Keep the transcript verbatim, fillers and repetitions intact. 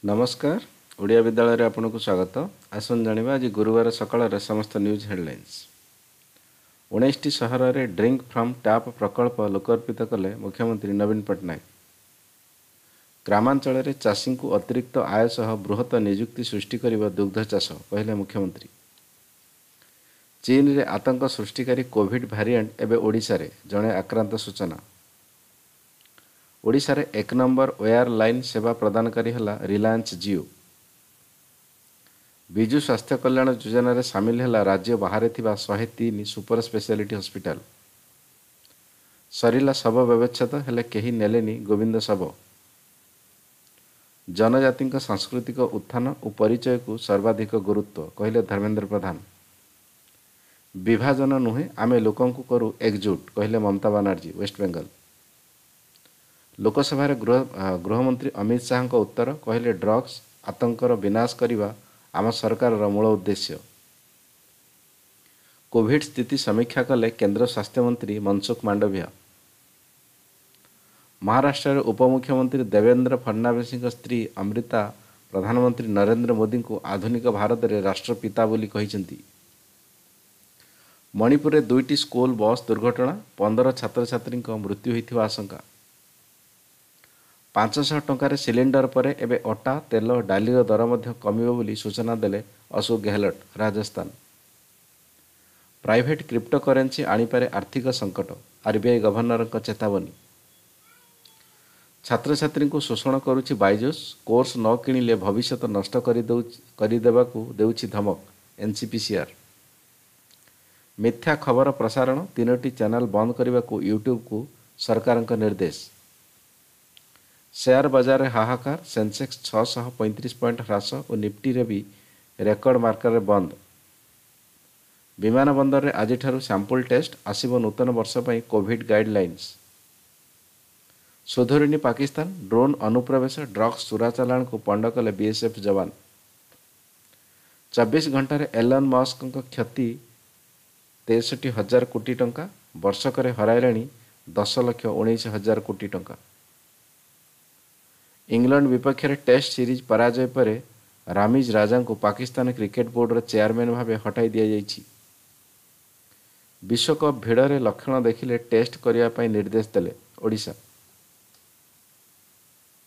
नमस्कार ओडिया विद्यालय आपन को स्वागत। आसन जानिबा आज गुरुवार सकाळ समस्त न्यूज हेडलाइंस। उन्नीस टी सहर में ड्रिंक फ्रॉम टैप प्रकल्प लोकार्पित कले मुख्यमंत्री नवीन पट्टनायक। ग्रामांचल में चाषी को अतिरिक्त आय सह बृहत निजुक्ति सृष्टि कर दुग्ध चाष कहले मुख्यमंत्री। चीन रे आतंक सृष्टिकारी कोविड भारिएंट एवं ओडिशा रे जड़े आक्रांत सूचना। ओडिशा रे एक नंबर वेयर लाइन सेवा प्रदानकारी है रिलायंस जियो। विजु स्वास्थ्य कल्याण योजन रे सामिल है राज्य बाहर थिबा एक सौ तीन सुपर स्पेशलिटी हॉस्पिटल। सरिला शव व्यवच्छेद हेले केही नेलेनी गोविंद शव। जनजाति सांस्कृतिक उत्थान और परिचय को सर्वाधिक गुरुत्व कहले धर्मेंद्र प्रधान। विभाजन नुहे आमे लोकों को करू एकजुट कहले ममता बनर्जी वेस्ट बेंगल। लोकसभा गृह गृहमंत्री अमित शाह का उत्तर कहले ड्रग्स आतंकर विनाश करने आम सरकार मूल उद्देश्य। कोविड स्थिति समीक्षा कले केंद्र स्वास्थ्य मंत्री मनसुख मांडविया। महाराष्ट्र उपमुख्यमंत्री देवेंद्र फडणवीस स्त्री अमृता प्रधानमंत्री नरेंद्र मोदी को आधुनिक भारत में राष्ट्रपिता बोली कहिसेंती। मणिपुर में दुईटी स्कूल बस दुर्घटना पंद्रह छात्र छात्री मृत्यु होइथिबा आशंका। पांच सौ टंकार सिलिंडर पर एवं अटा तेल डालीर दर मध्य कमिब बोली सूचना देले Ashok Gehlot Rajasthan. Private crypto currency आनीपारे आर्थिक संकट आरबीआई गवर्नर चेतावनी। छात्र छात्री को शोषण करुछि बाइजुस कोर्स न किणिले भविष्य नष्ट करदेवाकू देउछि धमक एनसीपीसीआर। मिथ्या खबर प्रसारण तीनोटी चैनल बंद करने को यूट्यूब को सरकार निर्देश। शेयर बाजार में हाहाकार सेंसेक्स छह सौ पैंतीस पॉइंट ह्रास और निफ्टी रे भी रेकर्ड मार्कर बंद। विमान बंदर में आज सैंपल टेस्ट आसिबो नूतन वर्ष पर कोविड गाइडलाइंस। सुधुरिनी पाकिस्तान ड्रोन अनुप्रवेश ड्रग्स चोराचालाण को पंड कले बीएसएफ जवान। चौबीस घंटे एलन मस्क क्षति तेसठी हजार कोटी टंका वर्षक हराइलाणी दस लक्ष उन्नीस हजार कोटी टंका। इंग्लैंड विपक्ष टेस्ट सीरीज पराजय पर रामीज राजा को पाकिस्तान क्रिकेट बोर्ड चेयरमैन भाव हटाई दि जाइछि। विश्वकप भिड़ में लक्षण देखिले टेस्ट करने निर्देश देले ओडिशा।